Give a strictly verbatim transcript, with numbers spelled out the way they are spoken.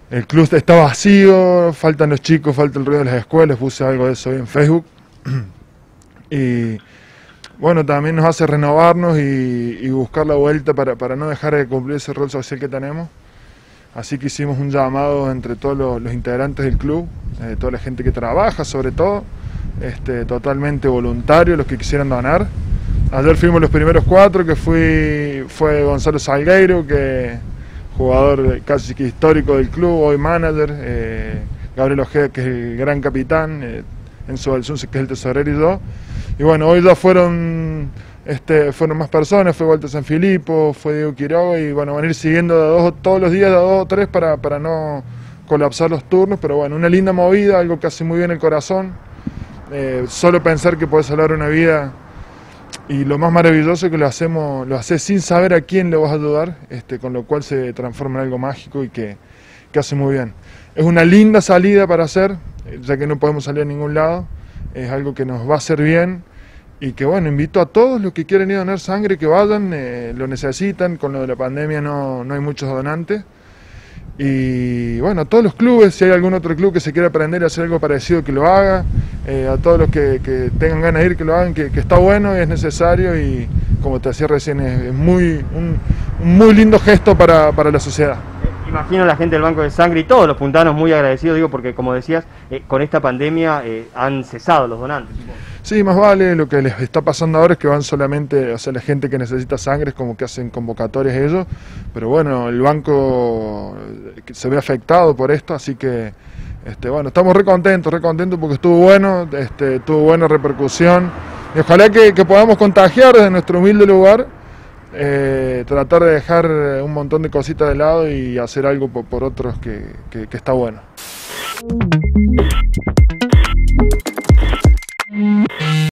el club está vacío, faltan los chicos, falta el ruido de las escuelas, puse algo de eso hoy en Facebook. Y bueno, también nos hace renovarnos y, y buscar la vuelta para, para no dejar de cumplir ese rol social que tenemos. Así que hicimos un llamado entre todos los, los integrantes del club, eh, toda la gente que trabaja sobre todo, este, totalmente voluntario, los que quisieran donar. Ayer fuimos los primeros cuatro, que fui, fue Gonzalo Salgueiro, que jugador casi que histórico del club, hoy manager, eh, Gabriel Ojeda, que es el gran capitán, eh, Enzo Balsunce, que es el tesorero, y yo. Y bueno, hoy ya fueron, este, fueron más personas, fue Walter Sanfilippo, fue Diego Quiroga, y bueno, van a ir siguiendo de dos, todos los días de a dos o tres para, para no colapsar los turnos, pero bueno, una linda movida, algo que hace muy bien el corazón. Eh, solo pensar que podés salvar una vida, y lo más maravilloso es que lo hacemos, lo haces sin saber a quién le vas a ayudar, este, con lo cual se transforma en algo mágico y que, que hace muy bien. Es una linda salida para hacer, ya que no podemos salir a ningún lado, es algo que nos va a hacer bien y que bueno, invito a todos los que quieren ir a donar sangre que vayan, eh, lo necesitan, con lo de la pandemia no, no hay muchos donantes. Y bueno, a todos los clubes, si hay algún otro club que se quiera aprender a hacer algo parecido, que lo haga, eh, a todos los que, que tengan ganas de ir, que lo hagan, que, que está bueno, es necesario y como te decía recién, es, es muy, un, un muy lindo gesto para, para la sociedad. Imagino la gente del Banco de Sangre y todos los puntanos muy agradecidos, digo, porque como decías, eh, con esta pandemia eh, han cesado los donantes. Sí, más vale, lo que les está pasando ahora es que van solamente, o sea, la gente que necesita sangre es como que hacen convocatorias ellos, pero bueno, el banco se ve afectado por esto, así que, este, bueno, estamos re contentos, re contentos porque estuvo bueno, este, tuvo buena repercusión, y ojalá que, que podamos contagiar desde nuestro humilde lugar, eh, tratar de dejar un montón de cositas de lado y hacer algo por, por otros que, que, que está bueno.